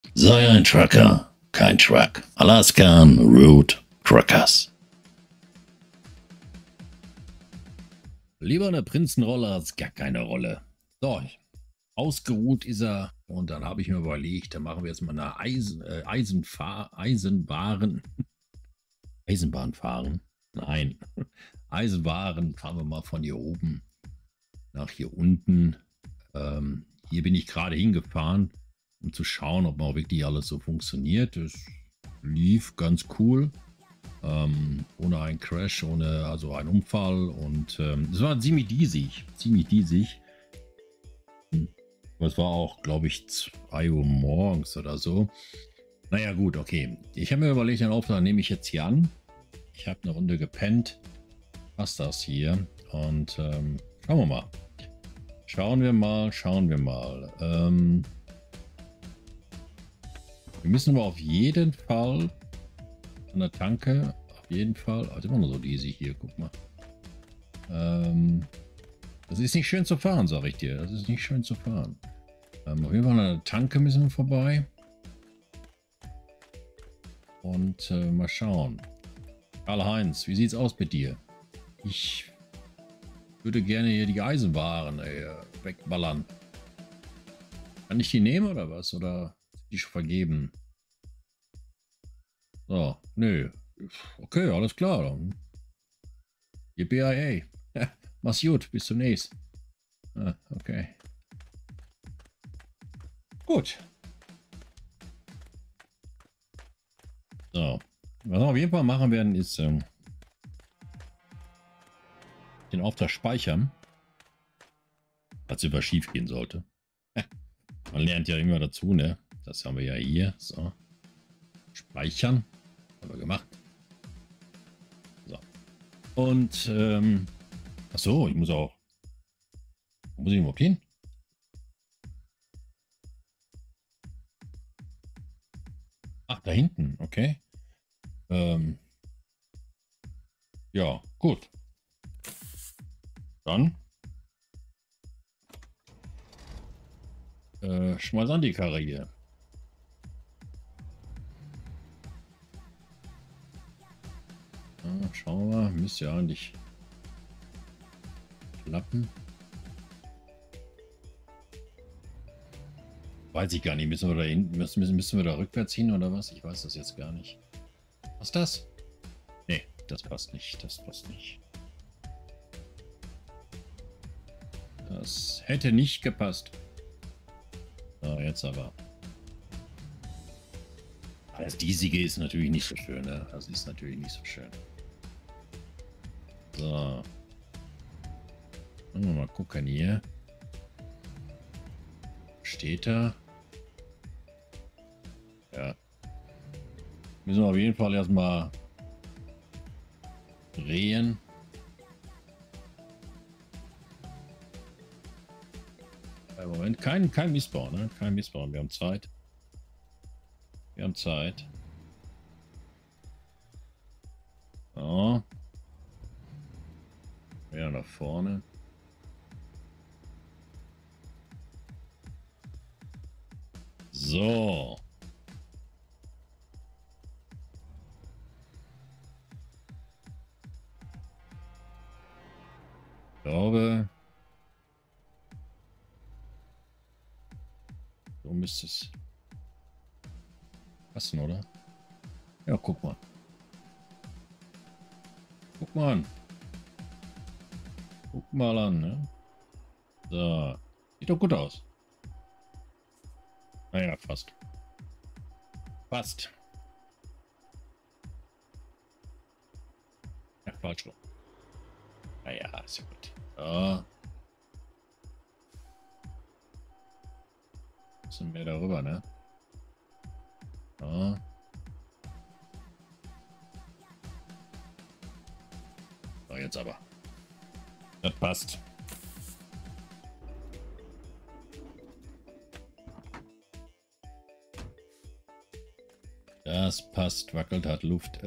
Sei ein Trucker, kein Truck. Alaskan Road Truckers. Lieber eine Prinzenrolle als gar keine Rolle. So, ausgeruht ist er. Und dann habe ich mir überlegt, dann machen wir jetzt mal eine Eisenbahn fahren. Nein, Eisenbahn fahren wir mal von hier oben nach hier unten. Hier bin ich gerade hingefahren, um zu schauen, ob auch wirklich alles so funktioniert. Es lief ganz cool. Ohne einen Crash, ohne also einen Unfall. Und es war ziemlich diesig. Es war auch, glaube ich, 2 Uhr morgens oder so. Naja, gut, okay. Ich habe mir überlegt, den Auftrag nehme ich jetzt hier an. Ich habe eine Runde gepennt. Passt das hier? Und schauen wir mal. Schauen wir mal. Wir müssen aber auf jeden Fall an der Tanke, auf jeden Fall. Also immer noch so diesig hier, guck mal. Das ist nicht schön zu fahren, sage ich dir. Das ist nicht schön zu fahren. Auf jeden Fall an der Tanke müssen wir vorbei. Und mal schauen. Karl-Heinz, wie sieht's aus mit dir? Ich würde gerne hier die Eisenwaren wegballern. Kann ich die nehmen oder was? Oder die schon vergeben? So, nö. Okay, alles klar. Dann. BIA. Mach's gut, bis zum nächsten. Ah, okay. Gut. So. Was wir auf jeden Fall machen werden, ist den Auftrag speichern. Falls es schief gehen sollte. Man lernt ja immer dazu, ne? Das haben wir ja hier. So. Speichern. Haben wir gemacht. So. Und, achso, ich muss auch. Wo muss ich überhaupt hin? Ach, da hinten, okay. Ja, gut. Dann schmeiß an die Karre hier. Ja, schauen wir mal. Müsste ja eigentlich klappen. Weiß ich gar nicht. Müssen wir da hinten, müssen wir da rückwärts hin oder was? Ich weiß das jetzt gar nicht. Was ist das? Nee, das passt nicht. Das passt nicht. Das hätte nicht gepasst. So, jetzt aber. Das diesige ist natürlich nicht so schön, ne? Das ist natürlich nicht so schön. So. Mal gucken hier. Steht da? Ja. Müssen wir auf jeden Fall erstmal drehen. Moment, kein Missbau, ne? Kein Missbau. Wir haben Zeit. Wir haben Zeit. So. Ja, nach vorne. So. Ich glaube, so müsste es passen, oder? Ja, guck mal. Guck mal an. Guck mal an, ne? So. Sieht doch gut aus. Naja, fast. Fast. Ja, falsch rum. Naja, ist ja gut. So. Bisschen mehr darüber, ne? So. So, jetzt aber. Das passt. Das passt, wackelt, hat Luft.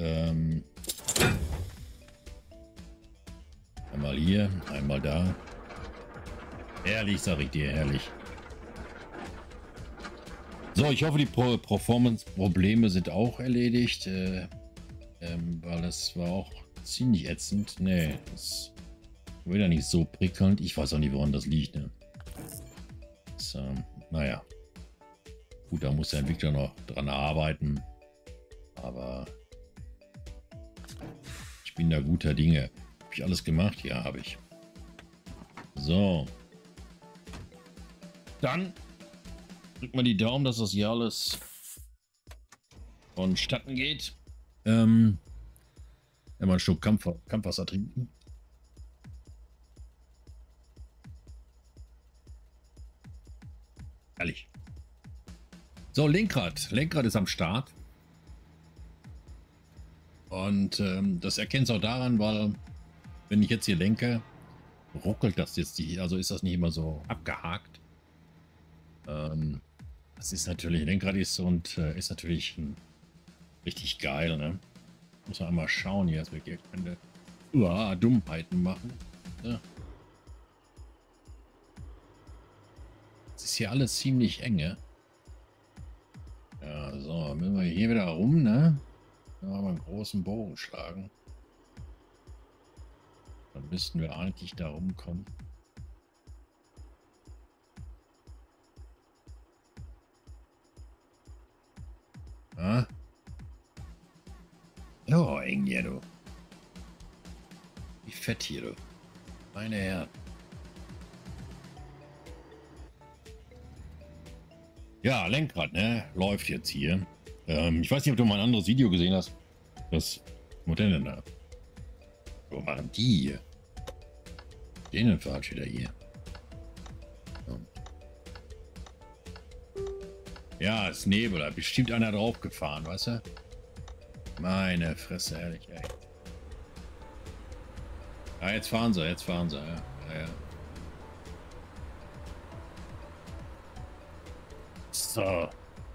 Einmal hier, einmal da. Herrlich, sag ich dir, herrlich. So, ich hoffe, die Performance-Probleme sind auch erledigt, weil das war auch ziemlich ätzend. Nee, das war wieder nicht so prickelnd. Ich weiß auch nicht, woran das liegt. Ne? Das, naja. Gut, da muss der Entwickler noch dran arbeiten. Aber ich bin da guter Dinge. Habe ich alles gemacht? Ja, habe ich. So. Dann drückt mal die Daumen, dass das hier alles vonstatten geht. Ja, mal einen Schluck Kampfwasser trinken. Ehrlich. So, Lenkrad. Lenkrad ist am Start. Und das erkennt es auch daran, weil wenn ich jetzt hier lenke, ruckelt das jetzt hier. Also ist das nicht immer so abgehakt. Das ist natürlich, Lenkrad ist und ist natürlich richtig geil, ne? Muss man einmal schauen hier, dass wir hier keine Dummheiten machen. Ja. Es ist hier alles ziemlich enge. Ja, so, müssen wir hier wieder rum, ne? Ja, mal einen großen Bogen schlagen. Dann müssten wir eigentlich da rumkommen. Ah. Oh, eng hier, du. Wie fett hier, du. Meine Herren. Ja, Lenkrad, ne? Läuft jetzt hier. Ich weiß nicht, ob du mal ein anderes Video gesehen hast. Das Modell denn da? Wo waren die hier? Den falsch wieder hier. So. Ja, ist Nebel. Da hat bestimmt einer drauf gefahren, weißt du? Meine Fresse, ehrlich, ey. Ja, jetzt fahren sie, ja. Ja. So.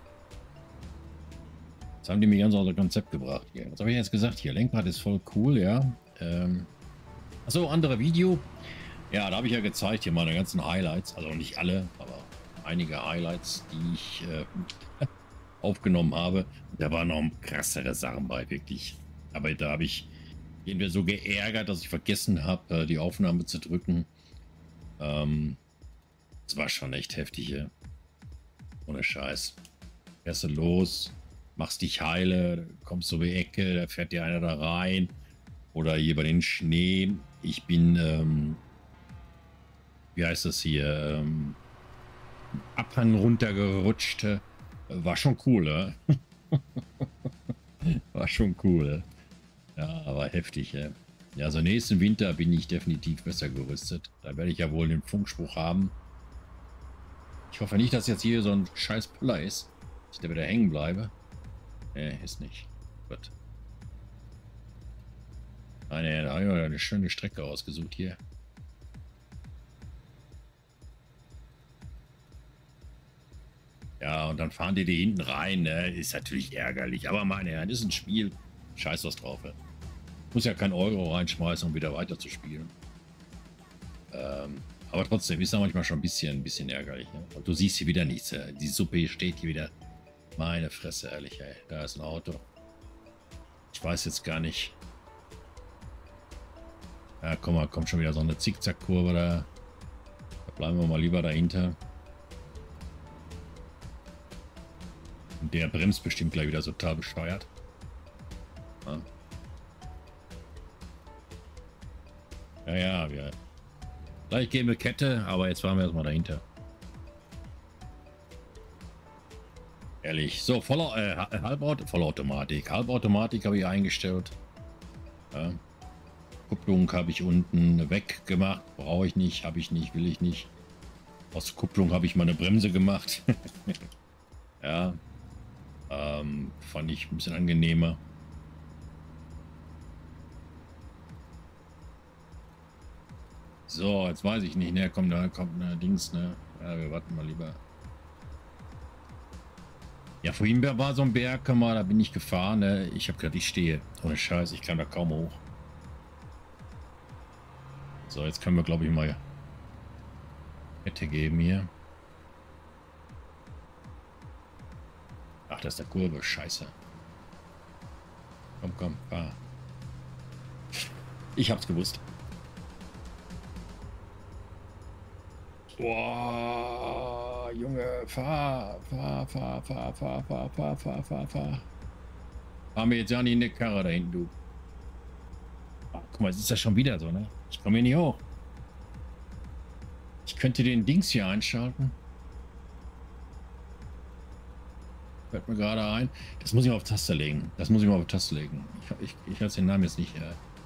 Jetzt haben die mir ganz außer Konzept gebracht hier. Was habe ich jetzt gesagt hier? Lenkrad ist voll cool, ja. Achso, andere Video. Ja, da habe ich ja gezeigt hier meine ganzen Highlights. Also nicht alle, aber einige Highlights, die ich aufgenommen habe. Da waren noch krassere Sachen bei, wirklich. Aber da habe ich irgendwie so geärgert, dass ich vergessen habe, die Aufnahme zu drücken. Das war schon echt heftig, ja. Ohne Scheiß. Fährst du los, machst dich heile, kommst so die Ecke, da fährt dir einer da rein. Oder hier bei den Schnee. Ich bin, wie heißt das hier? Abhang runtergerutscht. War schon cool, ne? War schon cool. Ja, aber heftig, ja. Ja, also nächsten Winter bin ich definitiv besser gerüstet. Da werde ich ja wohl den Funkspruch haben. Ich hoffe nicht, dass jetzt hier so ein scheiß Puller ist, dass ich da wieder hängen bleibe. Nee, ist nicht. Gut. Ah, nee, da habe ich eine schöne Strecke ausgesucht hier. Ja, und dann fahren die hinten rein, ne? Ist natürlich ärgerlich. Aber meine Herren, ist ein Spiel. Scheiß was drauf. Ja. Muss ja kein Euro reinschmeißen, um wieder weiter zu spielen. Aber trotzdem ist da manchmal schon ein bisschen ärgerlich. Ne? Und du siehst hier wieder nichts. Die Suppe hier steht hier wieder. Meine Fresse, ehrlich, ey. Da ist ein Auto. Ich weiß jetzt gar nicht. Ja, komm mal, kommt schon wieder so eine Zickzackkurve da. Da bleiben wir mal lieber dahinter. Und der bremst bestimmt gleich wieder total bescheuert. Ja, ja, wir. Gleich gehen wir Kette, aber jetzt fahren wir erstmal dahinter. Ehrlich. So, Vollautomatik. Halbautomatik habe ich eingestellt. Ja. Kupplung habe ich unten weggemacht. Brauche ich nicht, habe ich nicht, will ich nicht. Aus Kupplung habe ich mal eine Bremse gemacht. Ja. Fand ich ein bisschen angenehmer. So, jetzt weiß ich nicht, ne, kommt eine Dings, ne. Ja, wir warten mal lieber. Ja, vorhin war so ein Berg, da bin ich gefahren, ne. Ich habe gerade, ich stehe. Ohne Scheiß, ich kann da kaum hoch. So, jetzt können wir, glaube ich, mal Kette geben hier. Ach, das ist der Kurve. Scheiße. Komm, komm, fahr. Ich hab's gewusst. Boah, Junge, fahr. Fahren wir jetzt ja nicht in die Karre da hinten, du. Ach, guck mal, jetzt ist das schon wieder so, ne? Ich komme hier nicht hoch. Ich könnte den Dings hier einschalten. Fällt mir gerade ein. Das muss ich mal auf Taste legen. Das muss ich mal auf Taste legen. Ich weiß den Namen jetzt nicht.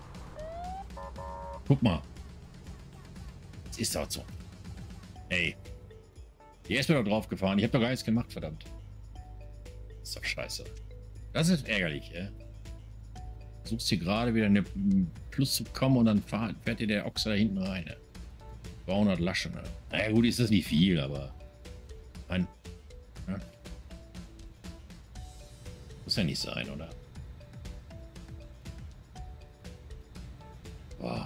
Guck mal. Das ist doch so. Ey. Die ist mir doch drauf gefahren. Ich habe doch gar nichts gemacht, verdammt. Das ist doch scheiße. Das ist ärgerlich, ja. Versuchst hier gerade wieder eine Plus zu kommen und dann fährt dir der Ochse da hinten rein. Ne? 200 Laschen. Ne? Naja gut, ist das nicht viel, aber... Ein, ja. Muss ja nicht sein, oder? Boah.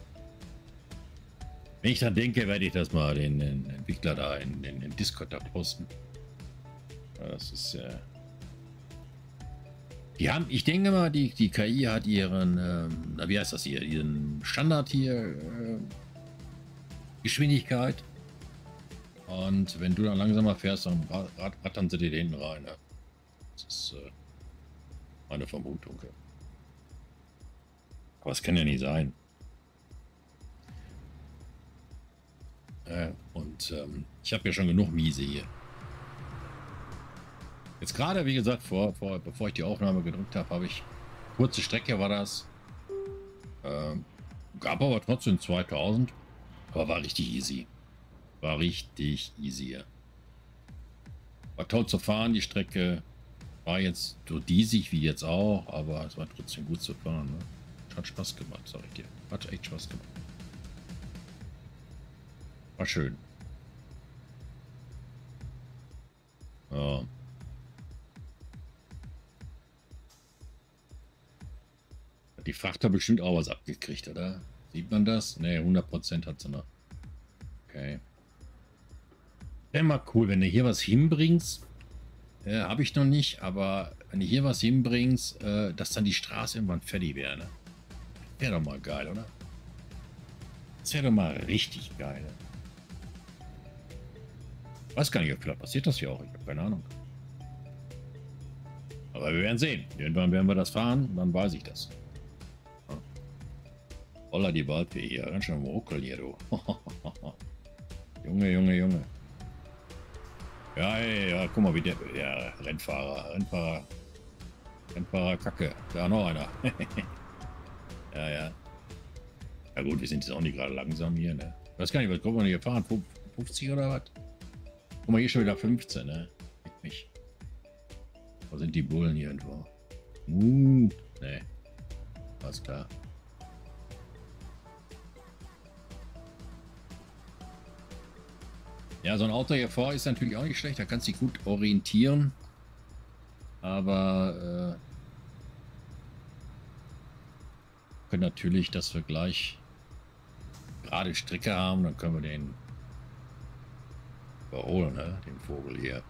Wenn ich dran denke, werde ich das mal den Entwickler da in den Discord da posten. Das ist die haben, ich denke mal, die KI hat ihren, wie heißt das hier, ihren Standard hier, Geschwindigkeit. Und wenn du dann langsamer fährst, dann rattern sie dir hinten rein. Ne? Das ist meine Vermutung. Ja. Aber es kann ja nicht sein. Ich habe ja schon genug Miese hier. Jetzt gerade, wie gesagt, bevor ich die Aufnahme gedrückt habe, ich kurze Strecke war das. Gab aber trotzdem 2000. Aber war richtig easy. War richtig easy. Ja. War toll zu fahren, die Strecke. War jetzt so diesig wie jetzt auch, aber es war trotzdem gut zu fahren. Ne? Hat Spaß gemacht, sag ich dir. Hat echt Spaß gemacht. War schön. Ja. Hat die Frachter bestimmt auch was abgekriegt, oder? Sieht man das? Ne, 100% hat sie noch. Okay. Wäre mal cool, wenn du hier was hinbringst. Habe ich noch nicht, aber wenn du hier was hinbringst, dass dann die Straße irgendwann fertig wäre. Ne? Wäre doch mal geil, oder? Das wäre doch mal richtig geil. Weiß gar nicht, ob vielleicht passiert das hier auch. Ich habe keine Ahnung. Aber wir werden sehen. Irgendwann werden wir das fahren, dann weiß ich das. Ja. Holla die Waldfee hier. Ganz schön ruckeln hier, du. Junge, Junge, Junge. Ja, ja, guck mal, wie der... Ja, Rennfahrer Kacke. Da noch einer. Ja, ja. Ja gut, wir sind jetzt auch nicht gerade langsam hier, ne? Ich weiß gar nicht, was kommt man hier fahren? 50 oder was? Guck mal, hier schon wieder 15, ne? Fick mich. Wo sind die Bullen hier irgendwo? Ne. Alles klar. Ja, so ein Auto hier vor ist natürlich auch nicht schlecht. Da kannst du dich gut orientieren. Aber können natürlich, dass wir gleich gerade Strecke haben, dann können wir den überholen, ne? Den Vogel hier.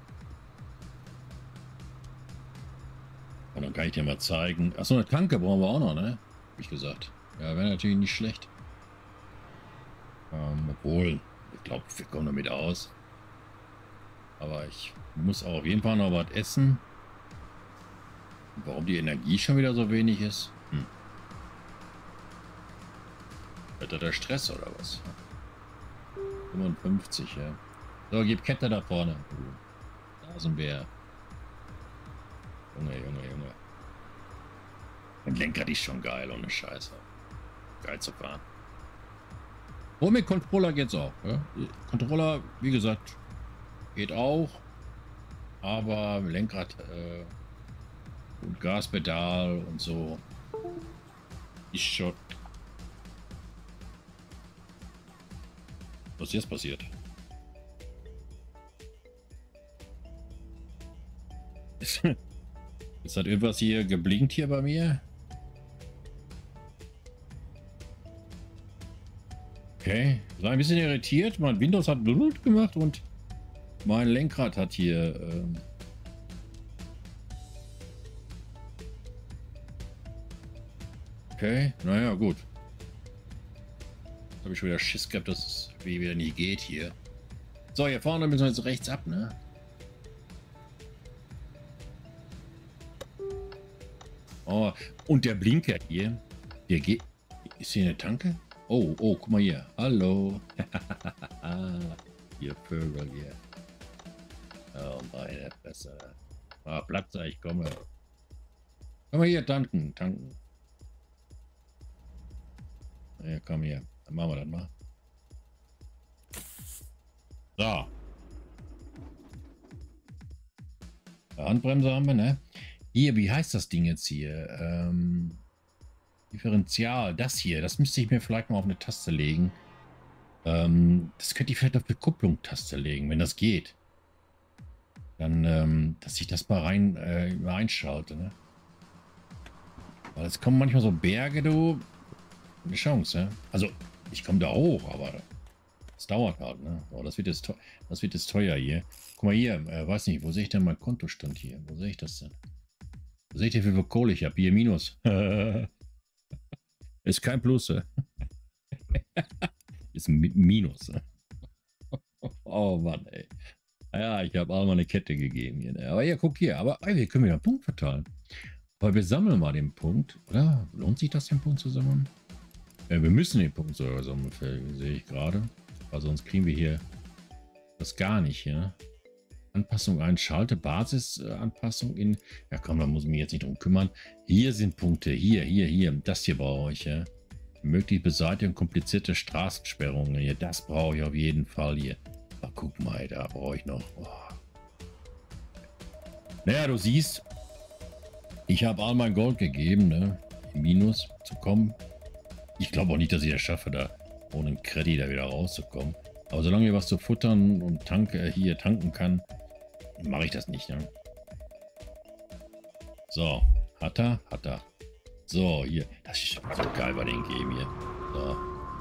Und dann kann ich dir mal zeigen. Achso, eine Tanke brauchen wir auch noch, ne? Hab ich gesagt. Ja, wäre natürlich nicht schlecht. Obwohl, ich glaube, wir kommen damit aus. Aber ich muss auch auf jeden Fall noch was essen. Warum die Energie schon wieder so wenig ist? Wird das der Stress oder was? 55, ja. So, gib Kette da vorne. Nasenbär. Junge, Junge, Junge. Ein Lenkrad ist schon geil, ohne Scheiße. Geil zu fahren. Und mit Controller geht's auch. Ja? Controller, wie gesagt, geht auch. Aber Lenkrad und Gaspedal und so ist schon. Was ist jetzt passiert? Jetzt hat irgendwas hier geblinkt hier bei mir. Okay, ich war ein bisschen irritiert. Mein Windows hat Blut gemacht und mein Lenkrad hat hier Okay, naja, gut. Habe ich schon wieder Schiss gehabt, dass es wieder nicht geht hier. So, hier vorne müssen wir jetzt rechts ab, ne? Oh, und der Blinker hier, der geht. Ist hier eine Tanke? Oh, oh, guck mal hier. Hallo. Ihr Vögel hier. Oh, meine Fresse. Ah, Platz, ich komme. Komm mal hier, tanken, tanken. Ja, komm hier. Dann machen wir das mal. So. Handbremse haben wir, ne? Hier, wie heißt das Ding jetzt hier? Differential, das hier, das müsste ich mir vielleicht mal auf eine Taste legen. Das könnte ich vielleicht auf die Kupplung-Taste legen, wenn das geht. Dann, dass ich das mal reinschalte, ne? Weil es kommen manchmal so Berge, du. Eine Chance, ne? Also, ich komme da hoch, aber es dauert halt, ne? Oh, das wird jetzt teuer hier. Guck mal hier, weiß nicht, wo sehe ich denn mein Kontostand hier? Wo sehe ich das denn? Wo sehe ich denn, wie viel Kohle ich habe? Hier, Minus. Ist kein Plus. Ist ein Minus. Oh Mann, ey. Ja, ich habe auch mal eine Kette gegeben hier. Ne? Aber ja, guck hier. Aber ey, wir können wieder einen Punkt verteilen. Aber wir sammeln mal den Punkt, oder? Lohnt sich das, den Punkt zu sammeln? Wir müssen den Punkt sogar sammeln, sehe ich gerade. Weil sonst kriegen wir hier das gar nicht, ja. Anpassung einschalte, Basisanpassung in. Ja komm, da muss ich mich jetzt nicht drum kümmern. Hier sind Punkte. Hier. Das hier brauche ich, ja. Möglich Beseitigung komplizierte Straßensperrungen. Hier, das brauche ich auf jeden Fall hier. Ach, guck mal, da brauche ich noch. Oh. Naja, du siehst, ich habe all mein Gold gegeben, ne? Im Minus zu kommen. Ich glaube auch nicht, dass ich das schaffe, da ohne einen Credit da wieder rauszukommen. Aber solange ich was zu futtern und hier tanken kann, mache ich das nicht, ne? So, hat er. So, hier. Das ist so geil bei den Game hier. So.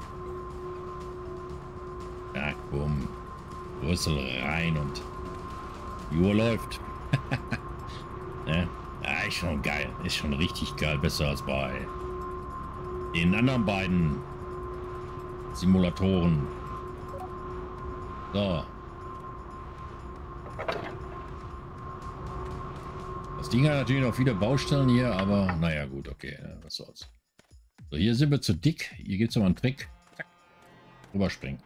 Ja, bumm. Rüssel rein und die Uhr läuft. Ja, ist schon geil. Ist schon richtig geil. Besser als bei den anderen beiden Simulatoren. So. Das Ding hat natürlich noch viele Baustellen hier, aber naja, gut, okay. Was soll's. So, hier sind wir zu dick. Hier gibt es nochmal einen Trick. Zack. Rüberspringen.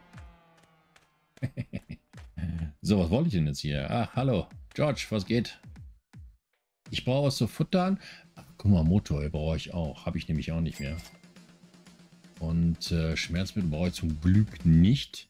So, was wollte ich denn jetzt hier? Ach, hallo. George, was geht? Ich brauche was zu futtern. Ach, guck mal, Motor brauche ich auch. Habe ich nämlich auch nicht mehr. Und Schmerzmittel brauche ich zum Glück nicht.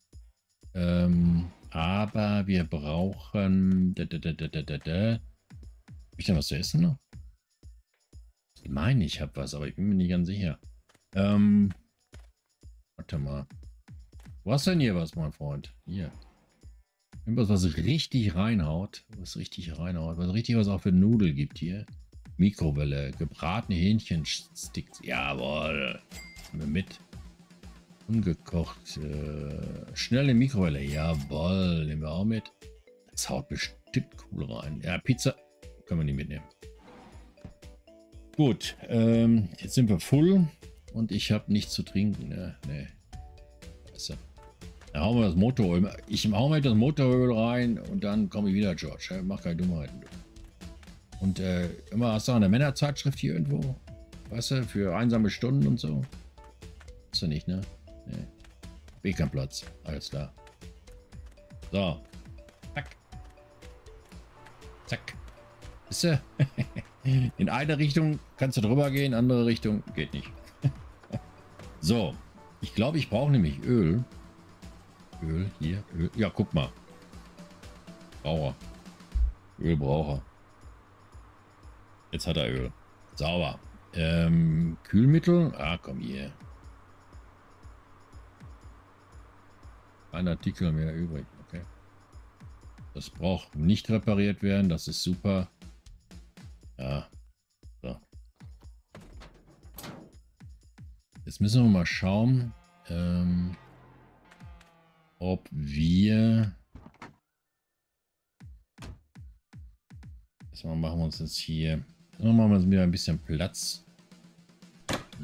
Aber wir brauchen... Habe ich denn was zu essen noch? Ich meine, ich habe was, aber ich bin mir nicht ganz sicher. Warte mal. Wo hast denn hier was, mein Freund? Hier. Irgendwas, was richtig reinhaut. Was richtig was auch für Nudeln gibt hier. Mikrowelle, gebratene Hähnchensticks. Jawohl. Nehmen wir mit. Ungekocht. Schnelle Mikrowelle. Jawohl. Nehmen wir auch mit. Das haut bestimmt cool rein. Ja, Pizza können wir nicht mitnehmen. Gut. Jetzt sind wir full. Und ich habe nichts zu trinken. Ne? Nee. Weißt du. Dann hauen wir das Motoröl. Ich hau mal das Motoröl rein und dann komme ich wieder, George. Mach keine Dummheiten. Und immer hast du eine Männerzeitschrift hier irgendwo? Weißt du, für einsame Stunden und so? Hast du nicht, ne? Nee. Bin kein Platz. Alles klar. So. Zack. Zack. Ist du? In eine Richtung kannst du drüber gehen, andere Richtung geht nicht. So. Ich glaube, ich brauche nämlich Öl. Öl, hier, Öl. Ja, guck mal. Braucher. Ölbraucher. Jetzt hat er Öl. Sauber. Kühlmittel. Ah, komm hier. Ein Artikel mehr übrig. Okay. Das braucht nicht repariert werden. Das ist super. Ja. So. Jetzt müssen wir mal schauen. Ob wir... Erstmal machen wir uns jetzt hier... Machen wir uns wieder ein bisschen Platz.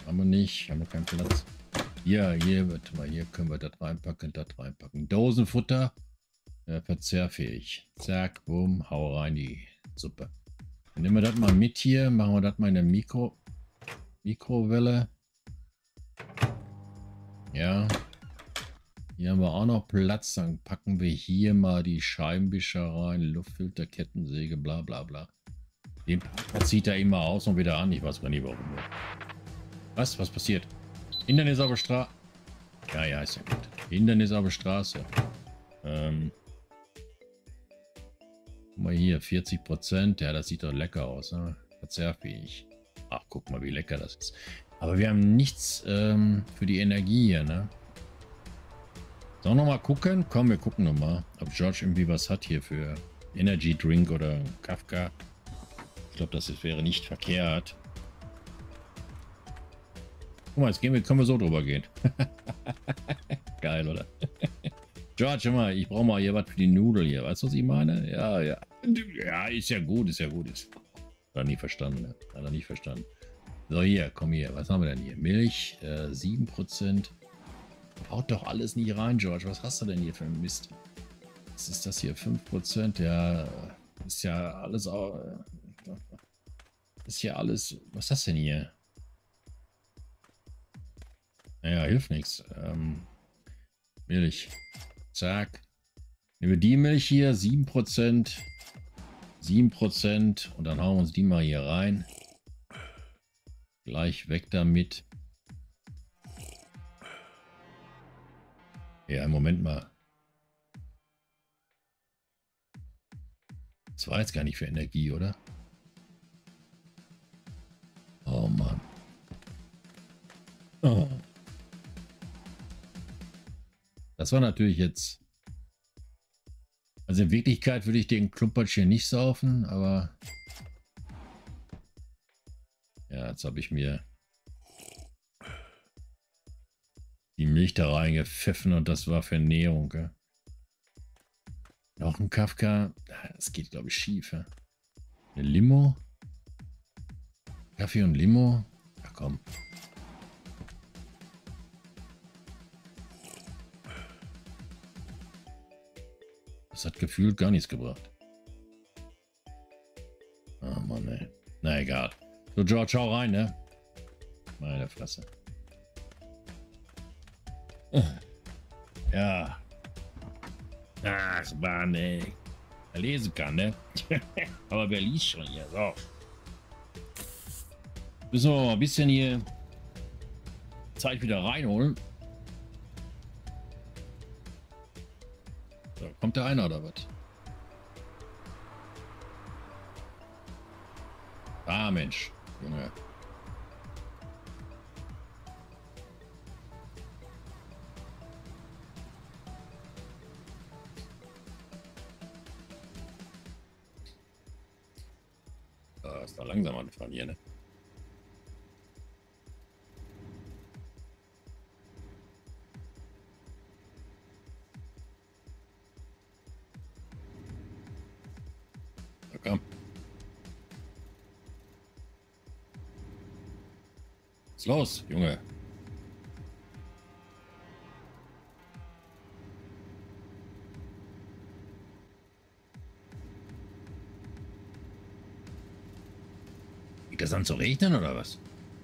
Haben wir nicht. Haben wir keinen Platz. Hier, warte mal, hier können wir das reinpacken, das reinpacken. Dosenfutter. Verzehrfähig. Zack, bumm, hau rein die Suppe. Dann nehmen wir das mal mit hier. Machen wir das mal in der Mikrowelle. Ja. Hier haben wir auch noch Platz. Dann packen wir hier mal die Scheibenwischer rein. Luftfilter, Kettensäge, bla bla bla. Den Parkplatz zieht er immer aus und wieder an. Ich weiß gar nicht warum. Was passiert? Hindernis auf der Straße. Ja, ist ja gut. Hindernis auf der Straße. Guck mal hier, 40%. Ja, das sieht doch lecker aus. Ne? Verzehrfähig. Ach, guck mal, wie lecker das ist. Aber wir haben nichts für die Energie hier, ne? Sollen wir noch mal gucken? Komm, wir gucken noch mal, ob George irgendwie was hat hier für Energy Drink oder Kafka. Ich glaube, das wäre nicht verkehrt. Guck mal, jetzt können wir so drüber gehen. Geil, oder? George, hör mal, ich brauche mal hier was für die Nudel hier. Weißt du, was ich meine? Ja. Ja, ist ja gut, ist ja gut. Hat er nie verstanden, ne? Hat er nicht verstanden. So, hier, komm hier. Was haben wir denn hier? Milch, 7%. Haut doch alles nicht rein, George. Was hast du denn hier für einen Mist? Was ist das hier? 5%? Ja, ist ja alles... Ist ja alles... Was ist das denn hier? Naja, hilft nichts. Milch. Zack. Nehmen wir die Milch hier, 7%. 7%. Und dann hauen wir uns die mal hier rein. Gleich weg damit. Ja, Moment mal. Das war jetzt gar nicht für Energie, oder? Oh Mann. Oh. Das war natürlich jetzt... Also in Wirklichkeit würde ich den Klumpatsch hier nicht saufen, aber... Ja, jetzt habe ich mir die Milch da reingepfiffen und das war für Ernährung. Gell? Noch ein Kafka. Das geht, glaube ich, schief. Ja? Eine Limo? Kaffee und Limo? Ja, komm. Das hat gefühlt gar nichts gebracht. Oh Mann, ey. Na egal. So, George, schau rein, ne? Meine Fresse. Ja. Ach, Mann, ey. Wer lesen kann, ne? Aber wer liest schon hier? So. Müssen wir mal ein bisschen hier Zeit wieder reinholen. So, kommt da einer oder was? Ah, Mensch. Junge. Da ist da langsam angefahren hier, ne? Da komm. Was ist los, Junge? Fängt das an zu regnen oder was?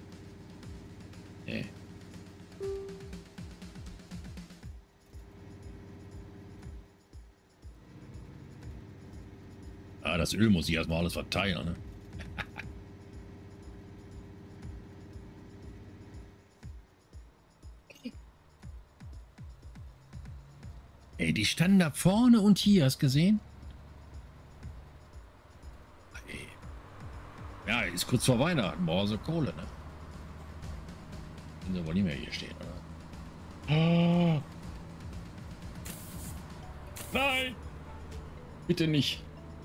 Nee. Ah, das Öl muss ich erstmal alles verteilen, ne? Ey, die standen da vorne und hier, hast du gesehen? Ey. Ja, ist kurz vor Weihnachten, brauchen sie Kohle, ne? Können sie wohl nicht mehr hier stehen, oder? Oh. Nein! Bitte nicht.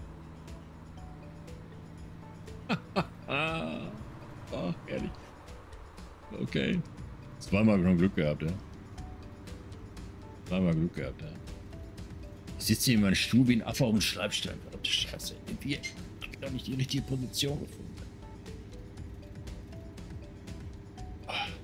Oh, ehrlich. Okay. Zweimal schon Glück gehabt, ja. Zweimal Glück gehabt, ja. Ich sitze hier in meinem Stuhl wie ein Affe auf dem Schleifstein. Verdammte Scheiße. Irgendwie habe ich noch nicht die richtige Position gefunden.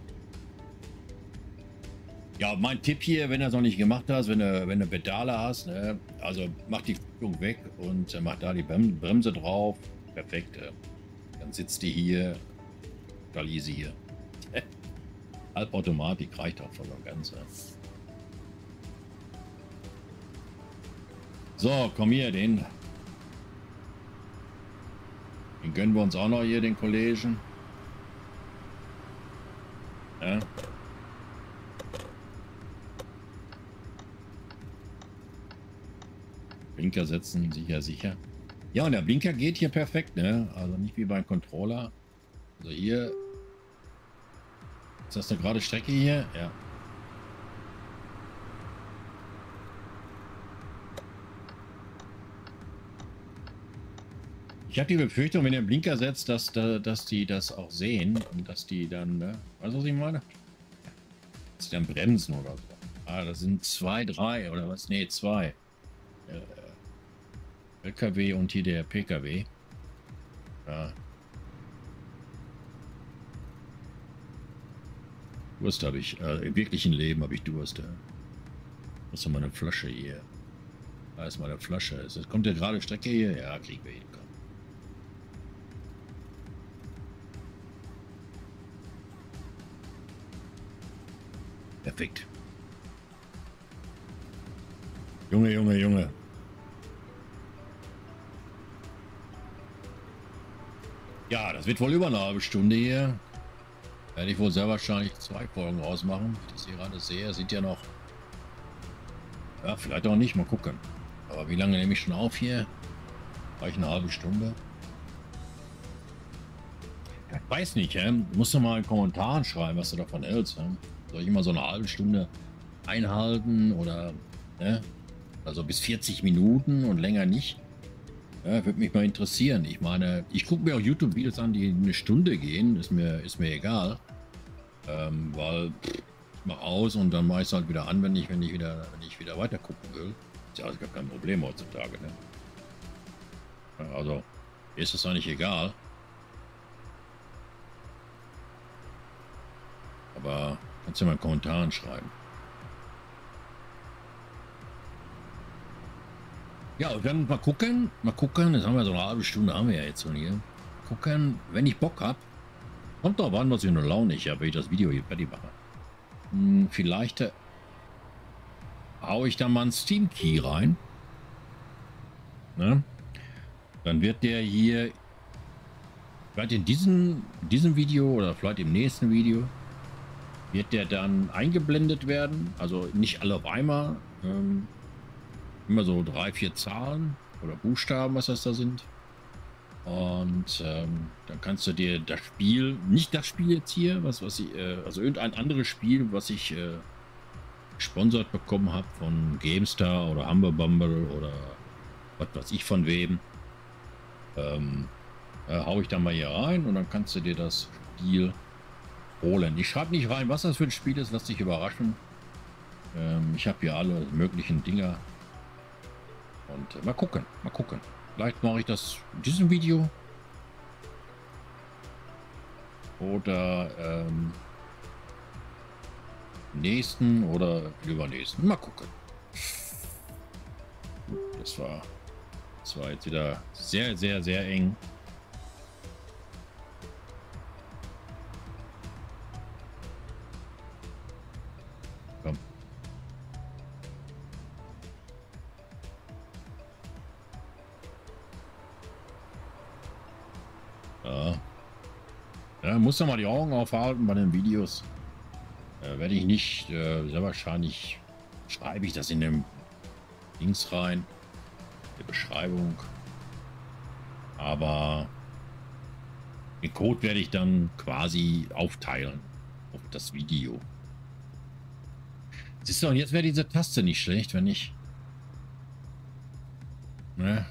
Ja, mein Tipp hier, wenn du es noch nicht gemacht hast, wenn du Pedale hast, ne, also mach die Kupplung weg und mach da die Bremse drauf. Perfekt. Dann sitzt die hier, total easy hier. Halbautomatik reicht auch voll und ganz. So, komm hier, den gönnen wir uns auch noch hier, den Kollegen. Ja. Blinker setzen, sicher, sicher. Ja, und der Blinker geht hier perfekt, ne? Also nicht wie beim Controller. Also hier. Ist das eine gerade Strecke hier? Ja. Ich habe die Befürchtung, wenn der Blinker setzt, dass die das auch sehen und dass die dann, ne? Weißt du, was ich meine? Dass die dann bremsen oder so. Ah, das sind 2, 3 oder was? Ne, 2. LKW und hier der PKW. Ja. Durst habe ich. Im wirklichen Leben habe ich Durst. Ja. Was ist denn meine Flasche hier? Da ist meine Flasche. Kommt der gerade Strecke hier? Ja, kriegen wir hin. Komm. Perfekt. Junge, Junge, Junge. Ja, das wird wohl über eine halbe Stunde hier. Werde ich wohl sehr wahrscheinlich 2 Folgen ausmachen. Ich das hier gerade sehe, sind ja noch. Ja, vielleicht auch nicht. Mal gucken. Aber wie lange nehme ich schon auf hier? Vielleicht eine halbe Stunde. Ja, ich weiß nicht, du musst doch mal in Kommentaren schreiben, was du davon hältst. Soll ich immer so eine halbe Stunde einhalten oder also bis 40 Minuten und länger nicht? Ja, würde mich mal interessieren. Ich meine, ich gucke mir auch YouTube-Videos an, die eine Stunde gehen. Ist mir egal. Weil ich mache aus und dann mache ich es halt wieder an, wenn ich wieder weiter gucken will. Ist ja also gar kein Problem heutzutage. Ne? Also ist es eigentlich egal. Aber kannst du ja mal in den Kommentaren schreiben. Ja, und dann mal gucken. Das haben wir so eine halbe Stunde, haben wir ja jetzt schon hier. Gucken, wenn ich Bock habe. Kommt doch an, was ich eine Laune ich habe, wenn ich das Video hier fertig mache. Vielleicht haue ich da mal einen Steam Key rein. Ne? Dann wird der hier vielleicht in diesem Video oder vielleicht im nächsten Video wird der dann eingeblendet werden. Also nicht alle auf einmal. Immer so 3, 4 Zahlen oder Buchstaben, was das da sind. Und dann kannst du dir das Spiel, nicht das Spiel jetzt hier, was ich, also irgendein anderes Spiel, was ich gesponsert bekommen habe von GameStar oder Humble Bumble oder was weiß ich von wem, hau ich da mal hier rein und dann kannst du dir das Spiel holen. Ich schreibe nicht rein, was das für ein Spiel ist, lass dich überraschen. Ich habe hier alle möglichen Dinger. Und mal gucken. Vielleicht mache ich das in diesem Video. Oder nächsten oder übernächsten. Mal gucken. Das war jetzt wieder sehr, sehr, sehr eng. Komm. Ja, muss doch mal die Augen aufhalten bei den Videos. Werde ich nicht, sehr wahrscheinlich schreibe ich das in dem Dings rein, die Beschreibung. Aber den Code werde ich dann quasi aufteilen auf das Video. Siehst du, und jetzt wäre diese Taste nicht schlecht, wenn ich. Ne?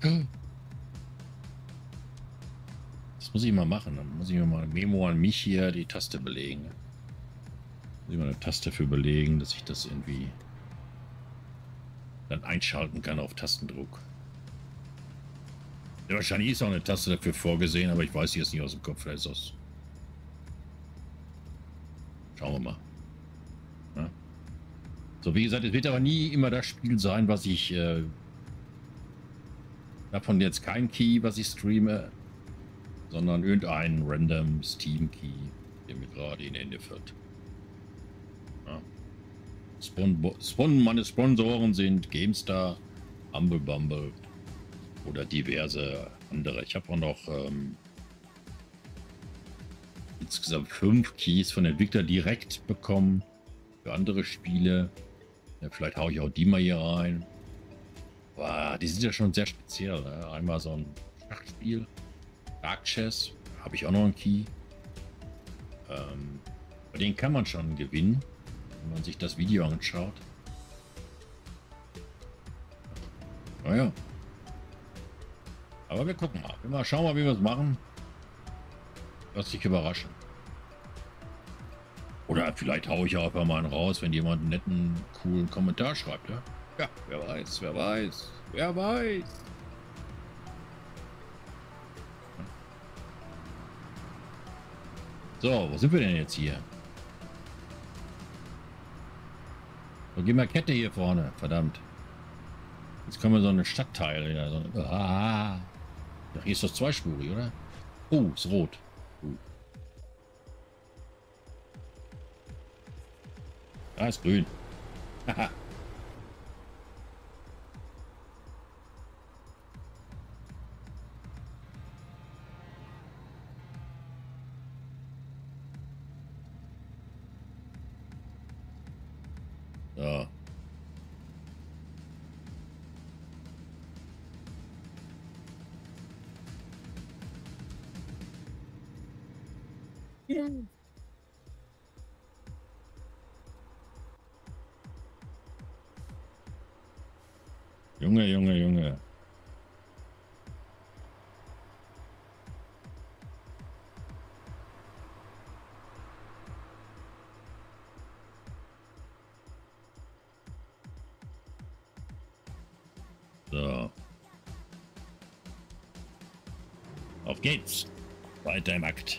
Das muss ich mal machen. Dann muss ich mir mal Memo an mich hier die Taste belegen. Muss ich mal eine Taste für belegen, dass ich das irgendwie dann einschalten kann auf Tastendruck. Ja, wahrscheinlich ist auch eine Taste dafür vorgesehen, aber ich weiß jetzt nicht aus dem Kopf. Vielleicht ist das. Schauen wir mal. Ja. So, wie gesagt, es wird aber nie immer das Spiel sein, was ich davon jetzt kein Key, was ich streame, sondern irgendein random Steam Key, der mir gerade in Ende führt. Ja. Meine Sponsoren sind GameStar, Humble Bumble oder diverse andere. Ich habe auch noch insgesamt 5 Keys von Entwickler direkt bekommen für andere Spiele. Ja, vielleicht haue ich auch die mal hier rein. Aber die sind ja schon sehr speziell. Ne? Einmal so ein Schachspiel, Dark Chess, habe ich auch noch einen Key. Bei denen kann man schon gewinnen, wenn man sich das Video anschaut. Naja. Aber wir gucken mal. Wir schauen mal, wie wir es machen. Lass dich überraschen. Oder vielleicht haue ich auch einfach mal einen raus, wenn jemand einen netten, coolen Kommentar schreibt. Ja, ja, wer weiß, wer weiß, wer weiß. So, wo sind wir denn jetzt hier? So, geh mal Kette hier vorne, verdammt. Jetzt kommen wir so eine Stadtteil. Ja, so ja, hier ist das zweispurig, oder? Oh, ist rot. Da ist grün. Haha. So. Ja. Junge, Junge, Junge. So. Auf geht's. Weiter im Akt.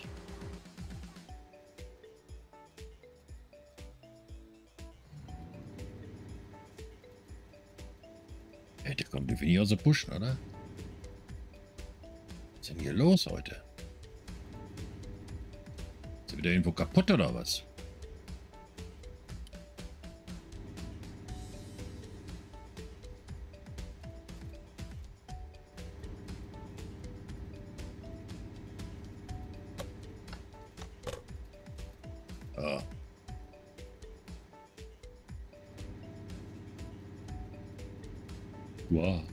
Hey, der kommt irgendwie nicht aus der Push, oder? Was ist denn hier los heute? Ist er wieder irgendwo kaputt oder was? Ah. Wow.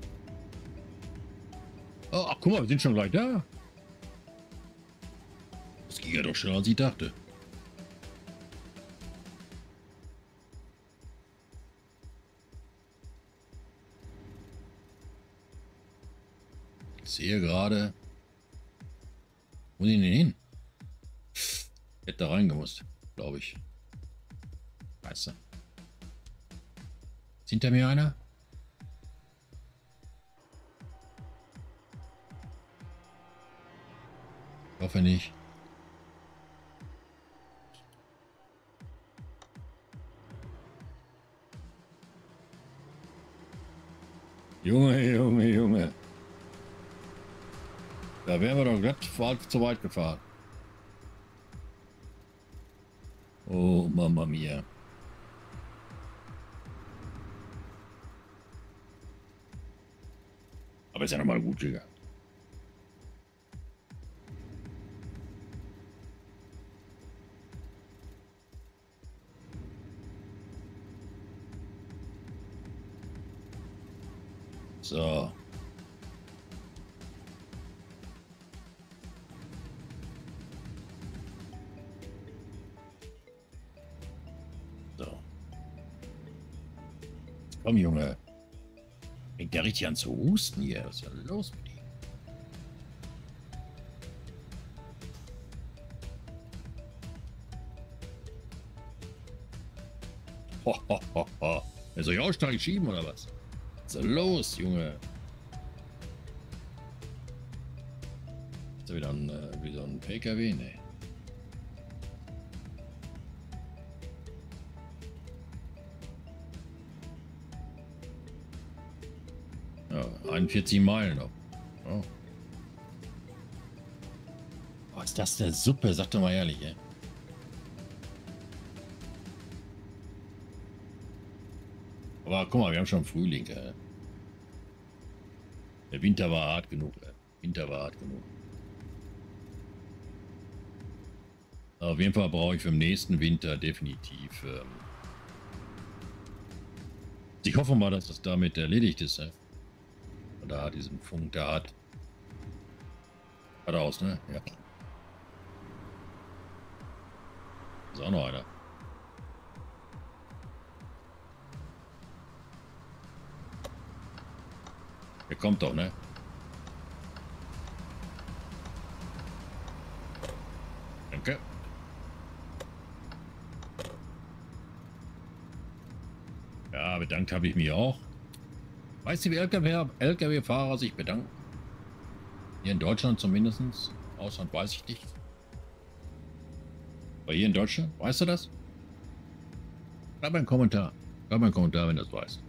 Oh, ach, guck mal, wir sind schon gleich da. Das ging ja doch schneller, als ich dachte. Ich sehe gerade. Wo sind die denn hin? Hätte da reingemusst, glaube ich. Weißt du. Ist hinter mir einer? Ich hoffe nicht. Junge, Junge, Junge. Da wären wir doch glatt zu weit gefahren. Oh, Mama mia. Aber ist ja nochmal gut gegangen. So. So. Komm, Junge. Fängt der richtig an zu husten hier. Was ist denn los mit ihm? Ho, ho, ho, ho. Soll ich Aussteigen schieben oder was? Was ist denn los, Junge? Ist da wieder wie so ein PKW? Nee. 41 Meilen noch. Oh. Was ist das denn? Suppe? Sag doch mal ehrlich, ey. Aber guck mal, wir haben schon Frühling, ey. Der Winter war hart genug, ey. Winter war hart genug. Aber auf jeden Fall brauche ich für den nächsten Winter definitiv. Ich hoffe mal, dass das damit erledigt ist, ey. Und da diesen Funk, da hat aus, ne? Ja. Ist auch noch einer. Der kommt doch, ne? Danke. Ja, bedankt habe ich mich auch. Weißt du, wie LKW-Fahrer sich bedanken? Hier in Deutschland zumindest. Ausland weiß ich nicht. Aber hier in Deutschland, weißt du das? Schreib einen Kommentar. Schreib einen Kommentar, wenn du das weißt.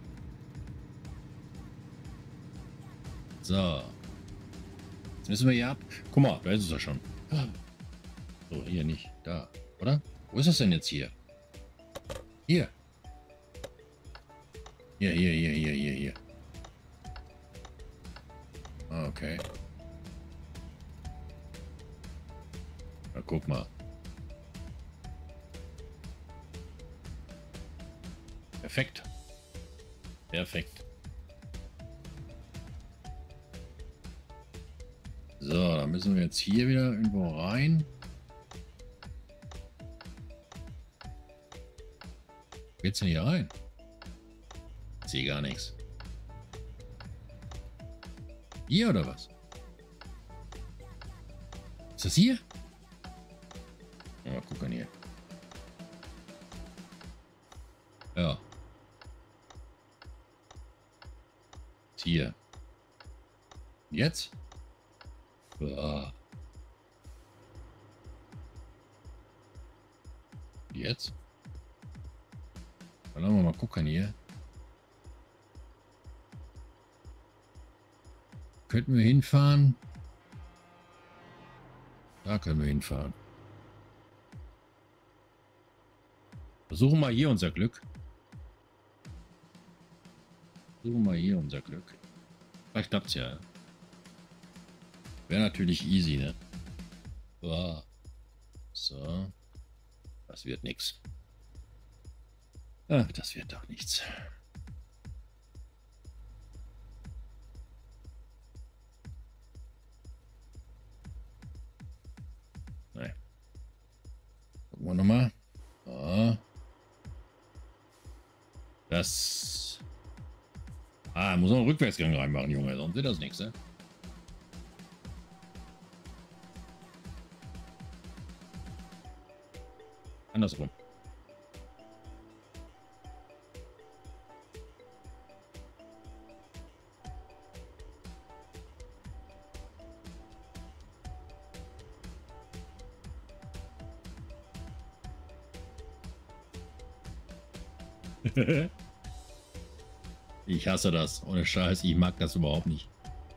So. Jetzt müssen wir hier ab. Guck mal, da ist es ja schon. So, hier nicht. Da. Oder? Wo ist das denn jetzt hier? Hier. Hier. Okay. Na, guck mal. Perfekt. Perfekt. So, dann müssen wir jetzt hier wieder irgendwo rein. Wo geht's denn hier rein? Ich sehe gar nichts. Hier oder was? Ist das hier? Mal gucken hier. Ja. Ist hier. Jetzt? Ja. Jetzt? Dann wir mal gucken hier. Könnten wir hinfahren? Da können wir hinfahren. Versuchen mal hier unser Glück. Versuchen mal hier unser Glück. Vielleicht klappt's ja. Wäre natürlich easy, ne? So. So. Das wird nichts. Ach, das wird doch nichts. Nein. Gucken wir nochmal. So. Das. Muss noch einen Rückwärtsgang reinmachen, Junge. Sonst wird das nichts, ne? Andersrum. Ich hasse das. Ohne Scheiß, ich mag das überhaupt nicht.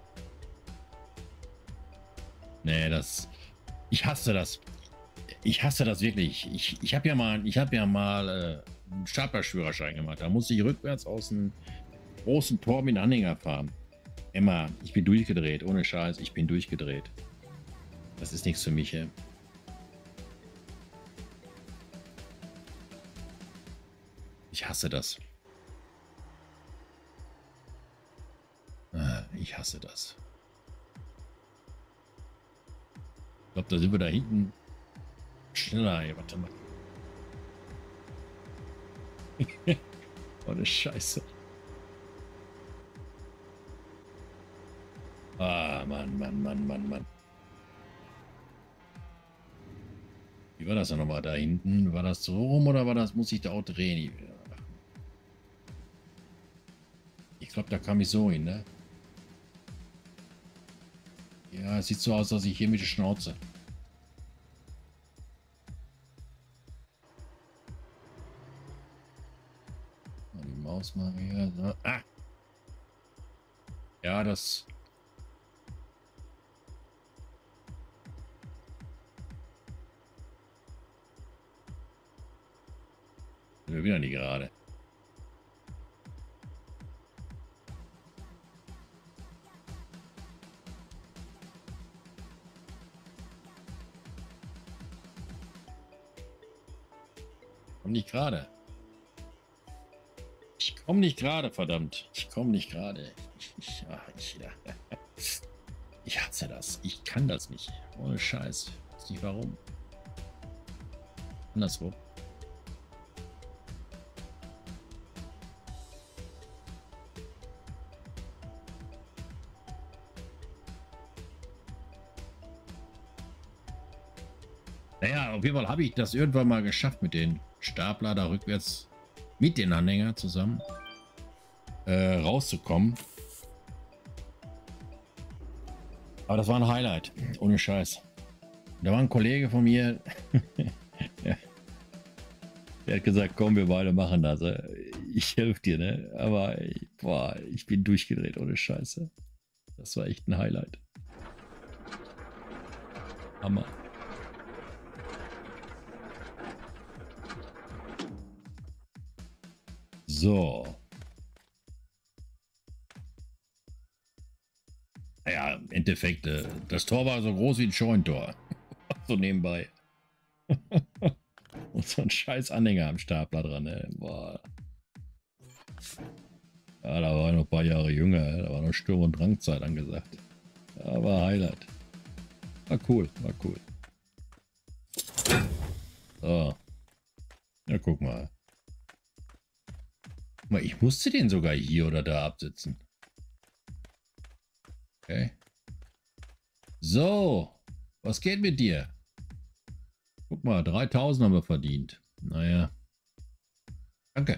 Nee, das. Ich hasse das. Ich hasse das wirklich. Ich habe ja mal einen Staplerführerschein gemacht. Da musste ich rückwärts aus einem großen Tor mit einem Anhänger fahren. Emma, ich bin durchgedreht. Ohne Scheiß, ich bin durchgedreht. Das ist nichts für mich, ey. Ich hasse das. Ich hasse das. Ich glaube, da sind wir da hinten schneller. Ey, warte mal. Oh, eine Scheiße. Mann. Wie war das denn nochmal da hinten? War das so rum oder war das, muss ich da auch drehen? Ich glaube, da kam ich so hin, ne? Ja, es sieht so aus, dass ich hier mit der Schnauze. Mal die Maus mal hier. So. Ah! Ja, das... Sind wir wieder nicht gerade. Komm nicht gerade. Ich komme nicht gerade, verdammt. Ich komme nicht gerade. Ich hasse das. Ich kann das nicht. Ohne Scheiß. Ich weiß nicht warum. Anderswo. Naja, auf jeden Fall habe ich das irgendwann mal geschafft mit den Stapler da rückwärts mit den Anhänger zusammen rauszukommen. Aber das war ein Highlight, ohne Scheiß. Da war ein Kollege von mir, der hat gesagt, komm, wir beide machen das. Ich helfe dir, ne? Aber boah, ich bin durchgedreht, ohne Scheiße. Das war echt ein Highlight. Hammer. So. Ja, im Endeffekt, das Tor war so groß wie ein Scheunentor. So nebenbei. Und so ein scheiß Anhänger am Stapler dran, ey. Boah. Ja, da war ich noch ein paar Jahre jünger, da war noch Sturm- und Drangzeit angesagt. Ja, war Highlight. War cool, war cool. So. Ja, guck mal. Guck mal, ich musste den sogar hier oder da absitzen. Okay. So. Was geht mit dir? Guck mal, 3000 haben wir verdient. Naja. Danke.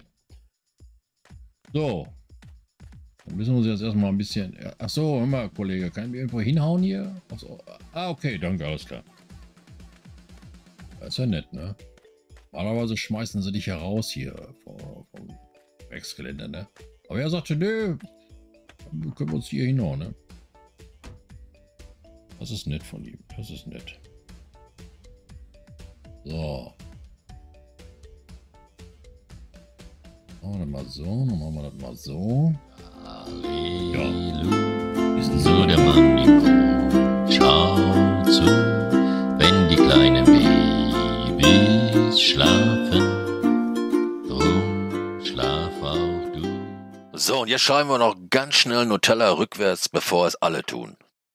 So. Dann müssen wir uns jetzt erstmal ein bisschen... Achso, hör mal, Kollege, kann ich mir irgendwo hinhauen hier? Achso. Ah, okay, danke, alles klar. Das ist ja nett, ne? Normalerweise schmeißen sie dich heraus hier vom Werksgelände, ne? Aber er sagte, nö, können wir uns hier hinhauen, ne? Das ist nett von ihm, das ist nett. So. Machen wir das mal so, dann machen wir das mal so. Halleluja, ist so der Mann im Chor. Schau zu, wenn die kleinen Babys schlafen, drum schlaf auch du. So, und jetzt schreiben wir noch ganz schnell Nutella rückwärts, bevor es alle tun.